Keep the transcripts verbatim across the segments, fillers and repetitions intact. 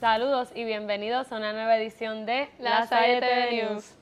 Saludos y bienvenidos a una nueva edición de La Salle T V News.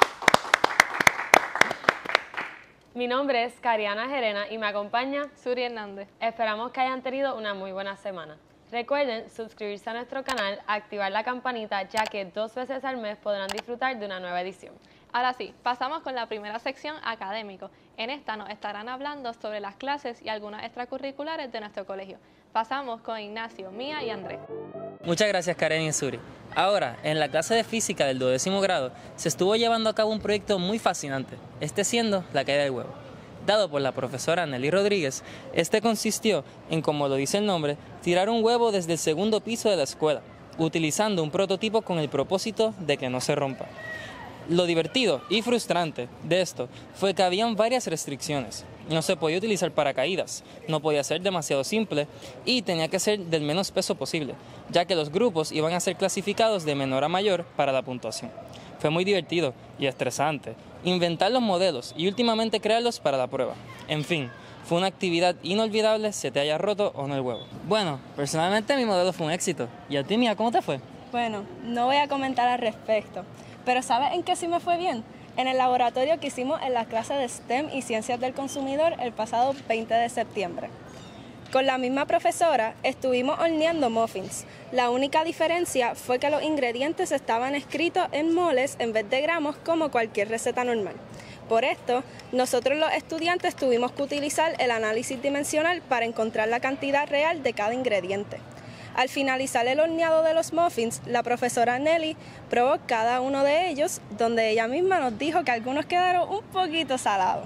Mi nombre es Cariana Gerena y me acompaña Suri Hernández. Esperamos que hayan tenido una muy buena semana. Recuerden suscribirse a nuestro canal, activar la campanita, ya que dos veces al mes podrán disfrutar de una nueva edición. Ahora sí, pasamos con la primera sección académico. En esta nos estarán hablando sobre las clases y algunas extracurriculares de nuestro colegio. Pasamos con Ignacio, Mía y Andrés. Muchas gracias, Karen y Suri. Ahora, en la clase de física del duodécimo grado, se estuvo llevando a cabo un proyecto muy fascinante, este siendo la caída del huevo. Dado por la profesora Nelly Rodríguez, este consistió en, como lo dice el nombre, tirar un huevo desde el segundo piso de la escuela, utilizando un prototipo con el propósito de que no se rompa. Lo divertido y frustrante de esto fue que habían varias restricciones. No se podía utilizar paracaídas, no podía ser demasiado simple y tenía que ser del menos peso posible, ya que los grupos iban a ser clasificados de menor a mayor para la puntuación. Fue muy divertido y estresante inventar los modelos y últimamente crearlos para la prueba. En fin, fue una actividad inolvidable, se te haya roto o no el huevo. Bueno, personalmente mi modelo fue un éxito. ¿Y a ti, Mía, cómo te fue? Bueno, no voy a comentar al respecto, pero ¿sabes en qué sí me fue bien? En el laboratorio que hicimos en la clase de STEM y Ciencias del Consumidor el pasado veinte de septiembre. Con la misma profesora estuvimos horneando muffins. La única diferencia fue que los ingredientes estaban escritos en moles en vez de gramos como cualquier receta normal. Por esto, nosotros los estudiantes tuvimos que utilizar el análisis dimensional para encontrar la cantidad real de cada ingrediente. Al finalizar el horneado de los muffins, la profesora Nelly probó cada uno de ellos, donde ella misma nos dijo que algunos quedaron un poquito salados.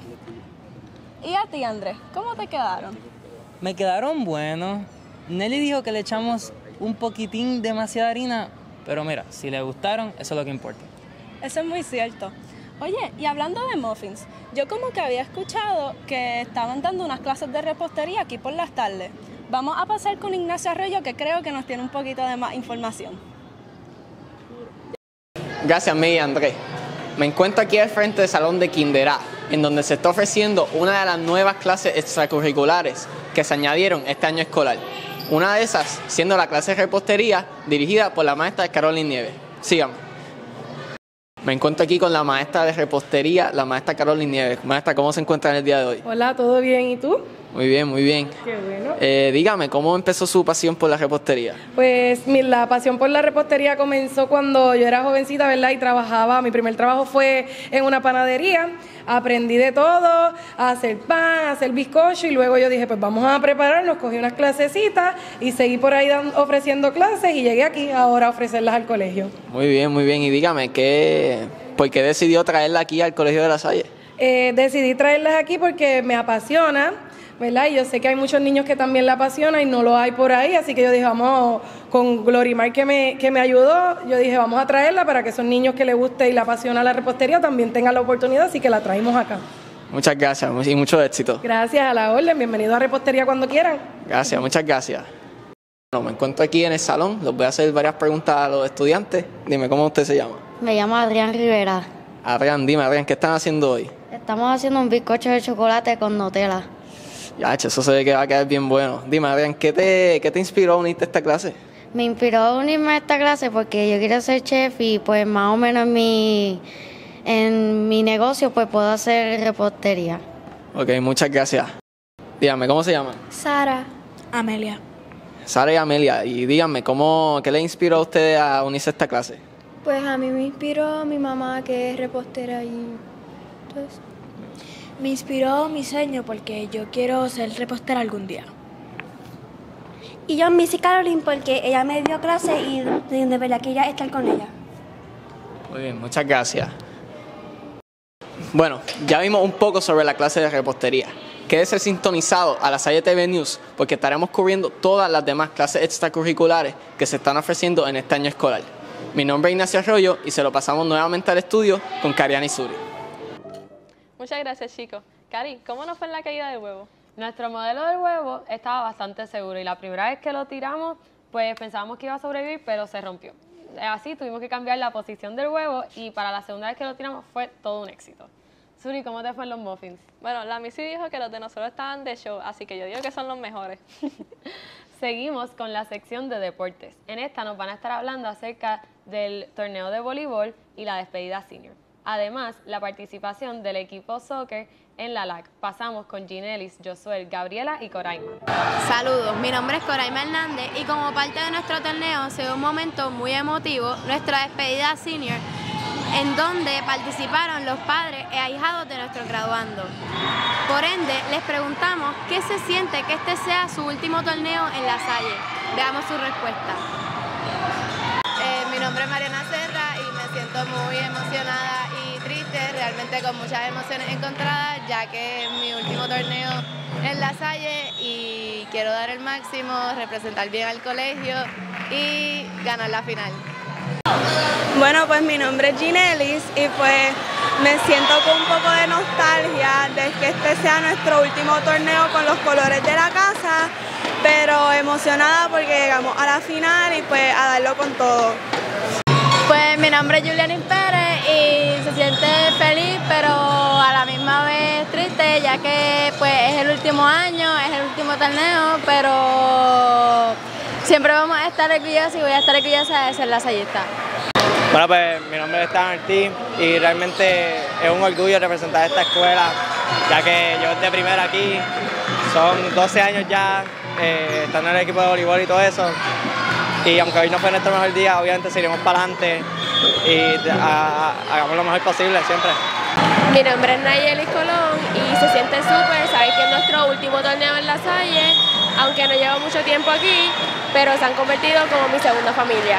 ¿Y a ti, Andrés? ¿Cómo te quedaron? Me quedaron buenos. Nelly dijo que le echamos un poquitín demasiada harina, pero mira, si le gustaron, eso es lo que importa. Eso es muy cierto. Oye, y hablando de muffins, yo como que había escuchado que estaban dando unas clases de repostería aquí por las tardes. Vamos a pasar con Ignacio Arroyo, que creo que nos tiene un poquito de más información. Gracias, Mía y Andrés. Me encuentro aquí al frente del salón de Kinder A, en donde se está ofreciendo una de las nuevas clases extracurriculares que se añadieron este año escolar. Una de esas siendo la clase de repostería dirigida por la maestra Carolyn Nieves. Síganme. Me encuentro aquí con la maestra de repostería, la maestra Carolyn Nieves. Maestra, ¿cómo se encuentra en el día de hoy? Hola, ¿todo bien? ¿Y tú? Muy bien, muy bien. Qué bueno. Eh, dígame, ¿cómo empezó su pasión por la repostería? Pues mi, la pasión por la repostería comenzó cuando yo era jovencita, ¿verdad? Y trabajaba, mi primer trabajo fue en una panadería. Aprendí de todo, a hacer pan, a hacer bizcocho y luego yo dije, pues vamos a prepararnos, cogí unas clasecitas y seguí por ahí dando, ofreciendo clases y llegué aquí ahora a ofrecerlas al colegio. Muy bien, muy bien. Y dígame, ¿qué, ¿por qué decidió traerla aquí al Colegio de La Salle? Eh, decidí traerlas aquí porque me apasiona, ¿verdad? Y yo sé que hay muchos niños que también la apasionan y no lo hay por ahí, así que yo dije, vamos, con Glorimar que me, que me ayudó, yo dije, vamos a traerla para que esos niños que les guste y la apasiona la repostería también tengan la oportunidad, así que la traímos acá. Muchas gracias y mucho éxito. Gracias, a la orden, bienvenido a Repostería cuando quieran. Gracias, muchas gracias. Bueno, me encuentro aquí en el salón, les voy a hacer varias preguntas a los estudiantes. Dime, ¿cómo usted se llama? Me llamo Adrián Rivera. Adrián, dime, Adrián, ¿qué están haciendo hoy? Estamos haciendo un bizcocho de chocolate con Nutella. Ya, eso se ve que va a quedar bien bueno. Dime, Adrián, ¿qué te, qué te inspiró a unirte a esta clase? Me inspiró a unirme a esta clase porque yo quiero ser chef y pues más o menos en mi, en mi negocio pues puedo hacer repostería. Ok, muchas gracias. Dígame, ¿cómo se llama? Sara. Amelia. Sara y Amelia. Y díganme, ¿cómo, ¿qué le inspiró a ustedes a unirse a esta clase? Pues a mí me inspiró mi mamá, que es repostera, y entonces me inspiró mi sueño porque yo quiero ser repostera algún día. Y yo Missy Caroline porque ella me dio clase y de, de verdad que ella estar con ella. Muy bien, muchas gracias. Bueno, ya vimos un poco sobre la clase de repostería. Quédese sintonizado a La Salle T V News porque estaremos cubriendo todas las demás clases extracurriculares que se están ofreciendo en este año escolar. Mi nombre es Ignacio Arroyo y se lo pasamos nuevamente al estudio con Cariana y Suri. Muchas gracias, chicos. Cari, ¿cómo nos fue en la caída del huevo? Nuestro modelo del huevo estaba bastante seguro y la primera vez que lo tiramos, pues pensábamos que iba a sobrevivir, pero se rompió. Así tuvimos que cambiar la posición del huevo y para la segunda vez que lo tiramos fue todo un éxito. Suri, ¿cómo te fue en los muffins? Bueno, la Missy dijo que los de nosotros estaban de show, así que yo digo que son los mejores. Seguimos con la sección de deportes. En esta nos van a estar hablando acerca del torneo de voleibol y la despedida senior. Además, la participación del equipo soccer en la L A C. Pasamos con Ginelis, Josuel, Gabriela y Coraima. Saludos, mi nombre es Coraima Hernández y como parte de nuestro torneo se dio un momento muy emotivo, nuestra despedida senior, en donde participaron los padres e ahijados de nuestros graduandos. Por ende, les preguntamos qué se siente que este sea su último torneo en La Salle. Veamos su respuesta. Eh, mi nombre es Mariana Serra y me siento muy emocionada y triste, realmente con muchas emociones encontradas, ya que es mi último torneo en La Salle y quiero dar el máximo, representar bien al colegio y ganar la final. Bueno, pues mi nombre es Ginelis y pues me siento con un poco de nostalgia de que este sea nuestro último torneo con los colores de la casa, pero emocionada porque llegamos a la final y pues a darlo con todo. Pues mi nombre es Julianis Pérez y se siente feliz, pero a la misma vez triste, ya que pues es el último año, es el último torneo, pero siempre vamos a estar orgullosos y voy a estar orgullosa de ser lasallista. Bueno, pues mi nombre es Stan Ortiz y realmente es un orgullo representar esta escuela, ya que yo desde primero aquí, son doce años ya eh, estando en el equipo de voleibol y todo eso. Y aunque hoy no fue nuestro mejor día, obviamente seguiremos para adelante y a, a, hagamos lo mejor posible siempre. Mi nombre es Nayeli Colón y se siente súper, sabes que es nuestro último torneo en La Salle, aunque no llevo mucho tiempo aquí, pero se han convertido como mi segunda familia.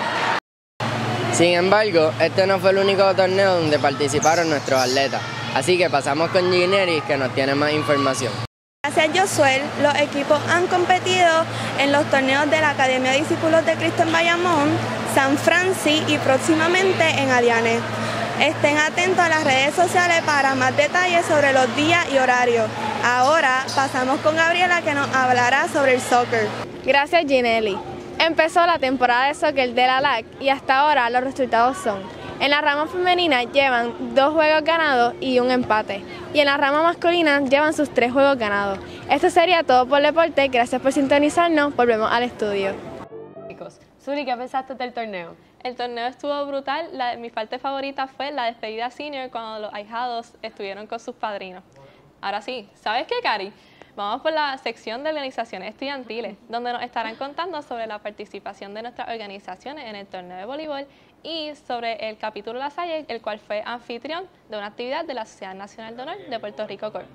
Sin embargo, este no fue el único torneo donde participaron nuestros atletas, así que pasamos con Ginelis que nos tiene más información. Gracias Josuel, los equipos han competido en los torneos de la Academia de Discípulos de Cristo en Bayamón, San Francis y próximamente en Adiané. Estén atentos a las redes sociales para más detalles sobre los días y horarios. Ahora pasamos con Gabriela que nos hablará sobre el soccer. Gracias Ginelli. Empezó la temporada de soccer de la L A C y hasta ahora los resultados son: en la rama femenina llevan dos juegos ganados y un empate, y en la rama masculina llevan sus tres juegos ganados. Esto sería todo por el deporte, gracias por sintonizarnos, volvemos al estudio. Chicos, Suri, ¿qué pensaste del torneo? El torneo estuvo brutal, la, mi parte favorita fue la despedida senior cuando los ahijados estuvieron con sus padrinos. Ahora sí, ¿sabes qué, Cari? Vamos por la sección de organizaciones estudiantiles, donde nos estarán contando sobre la participación de nuestras organizaciones en el torneo de voleibol y sobre el capítulo La Salle, el cual fue anfitrión de una actividad de la Sociedad Nacional de Honor de Puerto Rico Corp.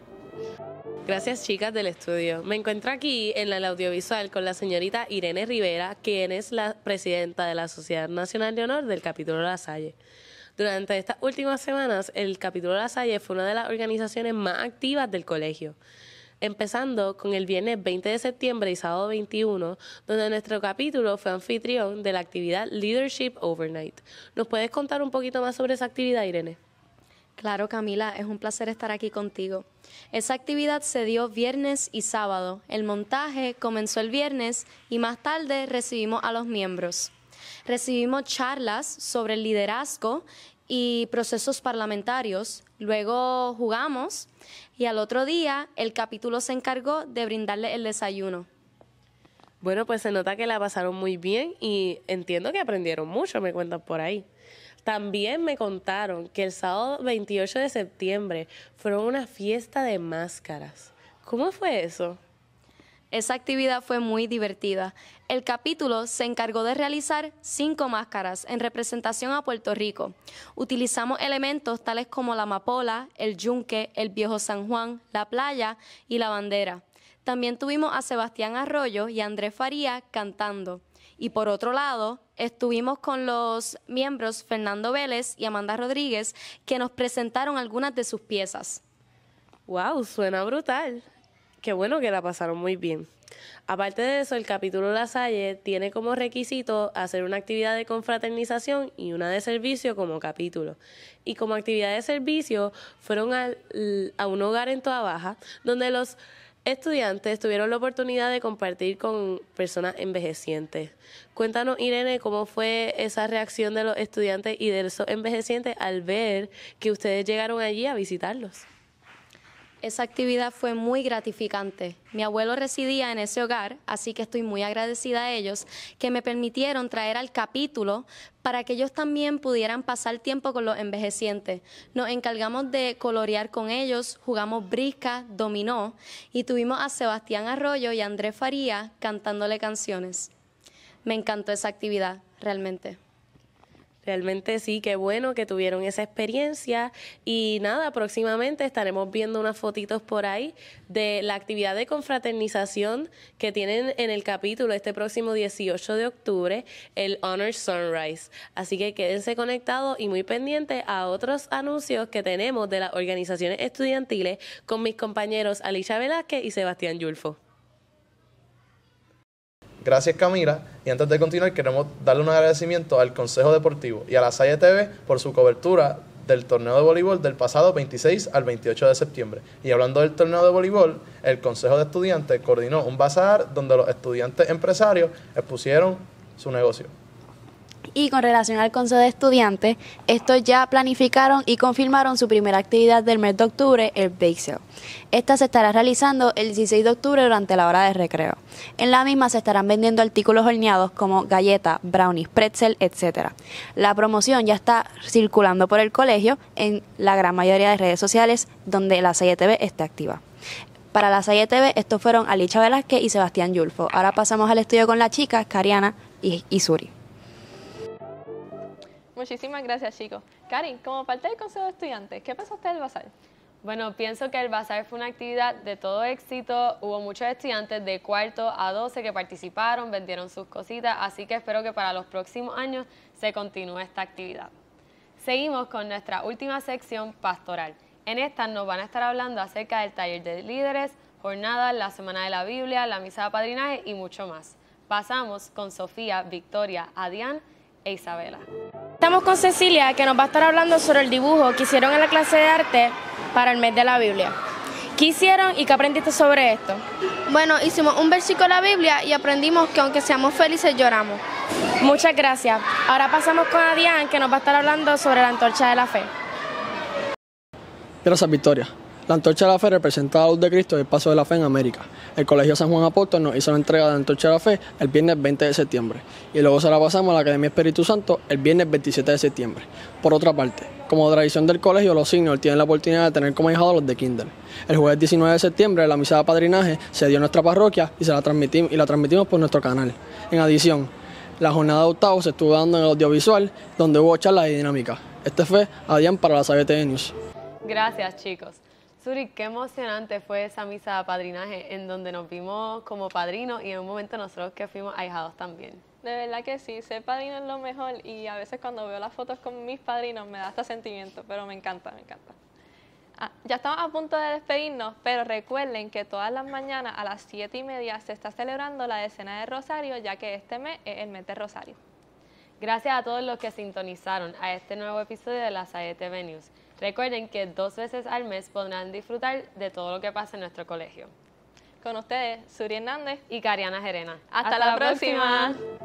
Gracias, chicas del estudio. Me encuentro aquí en el audiovisual con la señorita Irene Rivera, quien es la presidenta de la Sociedad Nacional de Honor del capítulo La Salle. Durante estas últimas semanas, el capítulo La Salle fue una de las organizaciones más activas del colegio, empezando con el viernes veinte de septiembre y sábado veintiuno, donde nuestro capítulo fue anfitrión de la actividad Leadership Overnight. ¿Nos puedes contar un poquito más sobre esa actividad, Irene? Claro, Camila, es un placer estar aquí contigo. Esa actividad se dio viernes y sábado. El montaje comenzó el viernes y más tarde recibimos a los miembros. Recibimos charlas sobre el liderazgo y procesos parlamentarios. Luego jugamos y al otro día el capítulo se encargó de brindarle el desayuno. Bueno, pues se nota que la pasaron muy bien y entiendo que aprendieron mucho, me cuentan por ahí. También me contaron que el sábado veintiocho de septiembre fueron una fiesta de máscaras. ¿Cómo fue eso? Esa actividad fue muy divertida. El capítulo se encargó de realizar cinco máscaras en representación a Puerto Rico. Utilizamos elementos tales como la amapola, el yunque, el viejo San Juan, la playa y la bandera. También tuvimos a Sebastián Arroyo y a Andrés Faría cantando. Y por otro lado, estuvimos con los miembros Fernando Vélez y Amanda Rodríguez, que nos presentaron algunas de sus piezas. ¡Wow! Suena brutal. Qué bueno que la pasaron muy bien. Aparte de eso, el capítulo La Salle tiene como requisito hacer una actividad de confraternización y una de servicio como capítulo. Y como actividad de servicio fueron a, a un hogar en Toa Baja, donde los estudiantes tuvieron la oportunidad de compartir con personas envejecientes. Cuéntanos, Irene, cómo fue esa reacción de los estudiantes y de esos envejecientes al ver que ustedes llegaron allí a visitarlos. Esa actividad fue muy gratificante. Mi abuelo residía en ese hogar, así que estoy muy agradecida a ellos que me permitieron traer al capítulo para que ellos también pudieran pasar tiempo con los envejecientes. Nos encargamos de colorear con ellos, jugamos brisca, dominó y tuvimos a Sebastián Arroyo y a Andrés Faría cantándole canciones. Me encantó esa actividad, realmente. Realmente sí, qué bueno que tuvieron esa experiencia y nada, próximamente estaremos viendo unas fotitos por ahí de la actividad de confraternización que tienen en el capítulo este próximo dieciocho de octubre, el Honor Sunrise. Así que quédense conectados y muy pendientes a otros anuncios que tenemos de las organizaciones estudiantiles con mis compañeros Alicia Velázquez y Sebastián Yulfo. Gracias, Camila. Y antes de continuar, queremos darle un agradecimiento al Consejo Deportivo y a La Salle T V por su cobertura del torneo de voleibol del pasado veintiséis al veintiocho de septiembre. Y hablando del torneo de voleibol, el Consejo de Estudiantes coordinó un bazar donde los estudiantes empresarios expusieron su negocio. Y con relación al Consejo de Estudiantes, estos ya planificaron y confirmaron su primera actividad del mes de octubre, el Bake Sale. Esta se estará realizando el dieciséis de octubre durante la hora de recreo. En la misma se estarán vendiendo artículos horneados como galletas, brownies, pretzel, etcétera. La promoción ya está circulando por el colegio en la gran mayoría de redes sociales donde La Salle T V está activa. Para La Salle T V, estos fueron Alicia Velázquez y Sebastián Yulfo. Ahora pasamos al estudio con las chicas, Cariana y, y Suri. Muchísimas gracias, chicos. Cari, como parte del Consejo de Estudiantes, ¿qué pensaste del bazar? Bueno, pienso que el bazar fue una actividad de todo éxito. Hubo muchos estudiantes de cuarto a doce que participaron, vendieron sus cositas, así que espero que para los próximos años se continúe esta actividad. Seguimos con nuestra última sección pastoral. En esta nos van a estar hablando acerca del taller de líderes, jornadas, la Semana de la Biblia, la misa de padrinaje y mucho más. Pasamos con Sofía, Victoria, Adián e Isabela. Estamos con Cecilia, que nos va a estar hablando sobre el dibujo que hicieron en la clase de arte para el mes de la Biblia. ¿Qué hicieron y qué aprendiste sobre esto? Bueno, hicimos un versículo de la Biblia y aprendimos que aunque seamos felices, lloramos. Muchas gracias. Ahora pasamos con Adián, que nos va a estar hablando sobre la antorcha de la fe. Gracias, Victoria. La antorcha de la fe representa la luz de Cristo y el paso de la fe en América. El Colegio San Juan Apóstol nos hizo la entrega de la antorcha de la fe el viernes veinte de septiembre y luego se la pasamos a la Academia Espíritu Santo el viernes veintisiete de septiembre. Por otra parte, como tradición del colegio, los seniors tienen la oportunidad de tener como ahijados a los de kinder. El jueves diecinueve de septiembre la misa de padrinaje se dio en nuestra parroquia y, se la, transmitimos, y la transmitimos por nuestro canal. En adición, la jornada de octavos se estuvo dando en el audiovisual donde hubo charlas y dinámicas. Este fue Adián para La Salle T V News. Gracias, chicos. Suri, qué emocionante fue esa misa de padrinaje en donde nos vimos como padrinos y en un momento nosotros que fuimos ahijados también. De verdad que sí, ser padrino es lo mejor y a veces cuando veo las fotos con mis padrinos me da hasta sentimiento, pero me encanta, me encanta. Ah, ya estamos a punto de despedirnos, pero recuerden que todas las mañanas a las siete y media se está celebrando la decena de Rosario, ya que este mes es el mes de Rosario. Gracias a todos los que sintonizaron a este nuevo episodio de La Salle T V News. Recuerden que dos veces al mes podrán disfrutar de todo lo que pasa en nuestro colegio. Con ustedes, Suri Hernández y Cariana Gerena. Hasta, Hasta la, la próxima. próxima.